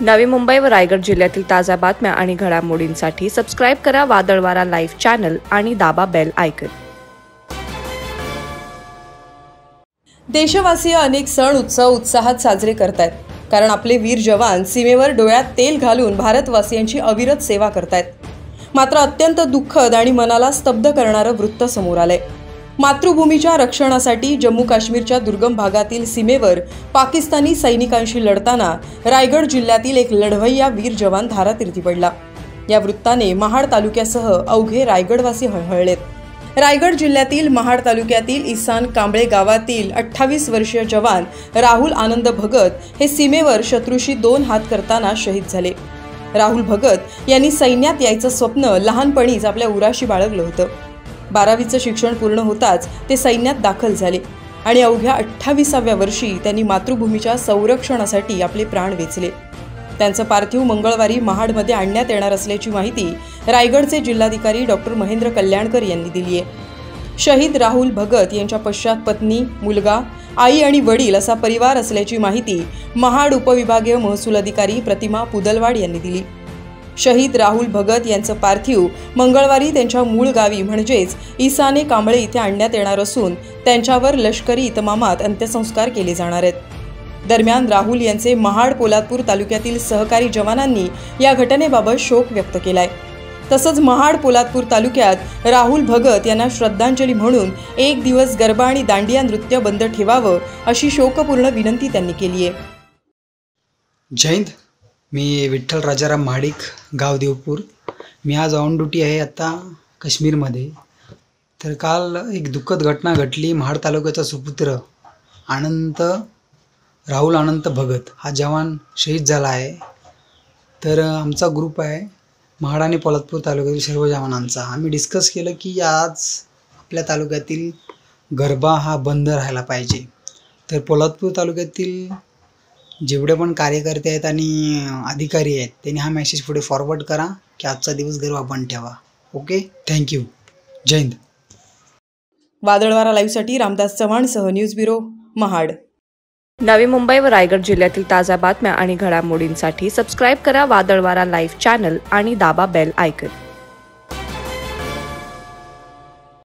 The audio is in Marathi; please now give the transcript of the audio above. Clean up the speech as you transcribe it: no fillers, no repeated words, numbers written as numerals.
नवी मुंबई व रायगड जिल्ह्यातील ताज्या बातम्या आणि घडामोडींसाठी सबस्क्राइब करा वादळवारा लाईव्ह चॅनल आणि दाबा बेल आयकॉन। देशवासीय अनेक सण उत्सव उत्साहात साजरे करतायत, कारण आपले वीर जवान सीमेवर डोळ्यात तेल घालून भारतवासियांची अविरत सेवा करतायत। मात्र अत्यंत दुःखद आणि मनाला स्तब्ध करणारं वृत्त समोर आलंय। मातृभूमीच्या रक्षणासाठी जम्मू काश्मीरच्या दुर्गम भागातील सीमेवर पाकिस्तानी सैनिकांशी लढताना रायगड जिल्ह्यातील एक लढवय्या वीर जवान धारातीर्थी पडला। या वृत्ताने महाड तालुक्यासह अवघे रायगडवासी हळहळलेत। रायगड जिल्ह्यातील महाड तालुक्यातील इसान कांबळे गावातील 28 वर्षीय जवान राहुल आनंद भगत हे सीमेवर शत्रूशी 2 हात करताना शहीद झाले। राहुल भगत यांनी सैन्यात यायचं स्वप्न लहानपणीच आपल्या उराशी बाळगलं होतं। 12वीचं शिक्षण पूर्ण होताच ते सैन्यात दाखल झाले आणि अवघ्या 28व्या वर्षी त्यांनी मातृभूमीच्या संरक्षणासाठी आपले प्राण वेचले। त्यांचं पार्थिव मंगळवारी महाडमध्ये आणण्यात येणार असल्याची माहिती रायगडचे जिल्हाधिकारी डॉक्टर महेंद्र कल्याणकर यांनी दिली आहे। शहीद राहुल भगत यांच्या पश्चात पत्नी, मुलगा, आई आणि वडील असा परिवार असल्याची माहिती महाड उपविभागीय महसूल अधिकारी प्रतिमा पुदलवाड यांनी दिली। शहीद राहुल भगत यांचं पार्थिव मंगळवारी त्यांच्या मूळ गावी म्हणजेच इसाने कांबळे इथे आणण्यात येणार असून त्यांच्यावर लष्करी इतमामात अंत्यसंस्कार केले जाणार आहेत। दरम्यान राहुल यांचे महाड पोलादपूर तालुक्यातील सहकारी जवानांनी या घटनेबाबत शोक व्यक्त केलाय। तसंच महाड पोलादपूर तालुक्यात राहुल भगत यांना श्रद्धांजली म्हणून 1 दिवस गरबा आणि दांडिया नृत्य बंद ठेवावं अशी शोकपूर्ण विनंती त्यांनी केली आहे। जय हिंद। मी विठ्ठल राजाराम महाडिक, गाव देवपूर। मी आज ऑन ड्युटी आहे आता काश्मीरमध्ये। तर काल एक दुःखद घटना घडली। महाड तालुक्याचा सुपुत्र राहुल अनंत भगत हा जवान शहीद झाला आहे। तर आमचा ग्रुप आहे महाड आणि पोलादपूर तालुक्यातील सर्व जवानांचा। आम्ही डिस्कस केलं की आज आपल्या तालुक्यातील गरबा हा बंद राहायला पाहिजे। तर पोलादपूर तालुक्यातील जेवढे पण कार्यकर्ते आहेत आणि अधिकारी आहेत त्यांनी हा मेसेज पुढे फॉरवर्ड करा की आजचा दिवस गरबा बंद ठेवा। Okay, thank you. जय हिंद। वादळवारा लाईव्हसाठी रामदास चव्हाणसह न्यूज ब्युरो, महाड। नवी मुंबई व रायगड जिल्ह्यातील ताज्या बातम्या आणि घडामोडींसाठी सबस्क्राइब करा वादळवारा लाईव्ह चॅनल आणि दाबा बेल आयकॉन।